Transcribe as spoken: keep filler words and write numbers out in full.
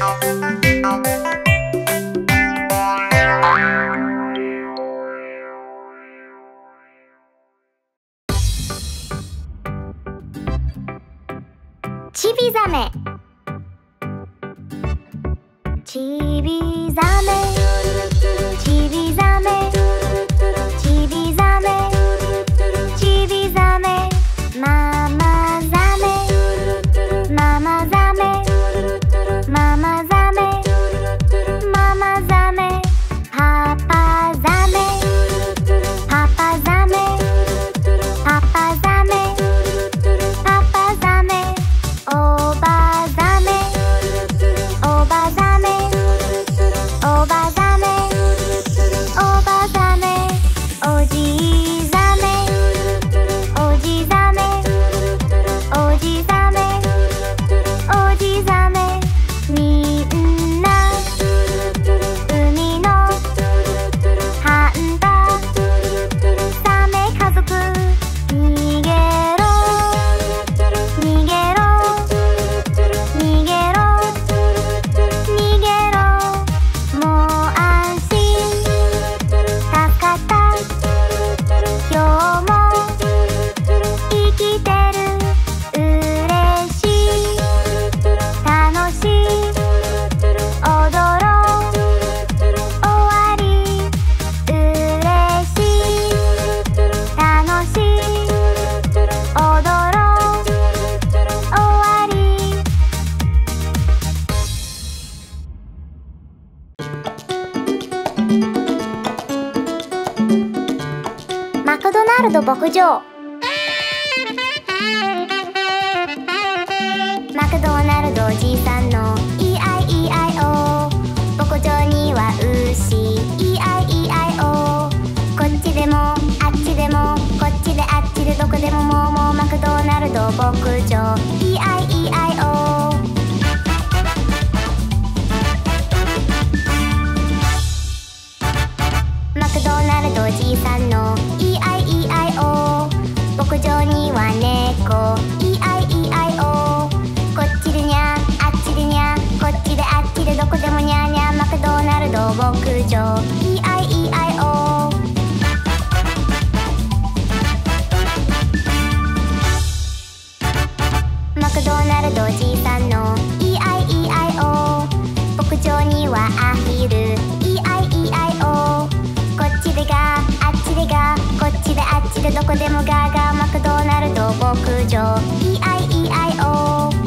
ちびざめ、ちびざめ、ちびざめ、ちびざめ、ちびざめ、ママざめ、ママざめ、ママざめ、ママざめ、パパざめ、パパざめ、パパざめ、パパざめ、おばざめ、おばざめ、おばざめ、おばざめ、おじざめ、おじざめ、おじざめ、おじざめ、みんな海のハンタザメ家族、逃げろ逃げろ逃げろ逃げろ、もう安心、助かった、今日も生きてる、嬉しい、楽しい、踊ろう、終わり、嬉しい、楽しい、踊ろう、終わり。マクドナルド牧場。マクドナルドおじさんの イーアイイーアイオー、 牧場には牛 イーアイイーアイオー、 こっちでもあっちでもこっちであっちでどこでももうもうマクドナルド牧場 イーアイイーアイオー。マクドナルドおじいさんの イーアイイーアイオー、 牧場には猫 イーアイイーアイオー、 こっちでにゃあっちでにゃこっちであっちでどこでもにゃにゃマクドナルド牧場 イーアイイーアイオー。 マクドナルドおじいさんの イーアイイーアイオー、 牧場にはアヒル イーアイイーアイオー、 こっちでガーあっちでガーこっちであっちでどこでもガーガーマクドナルド牧場 イーアイイーアイオー。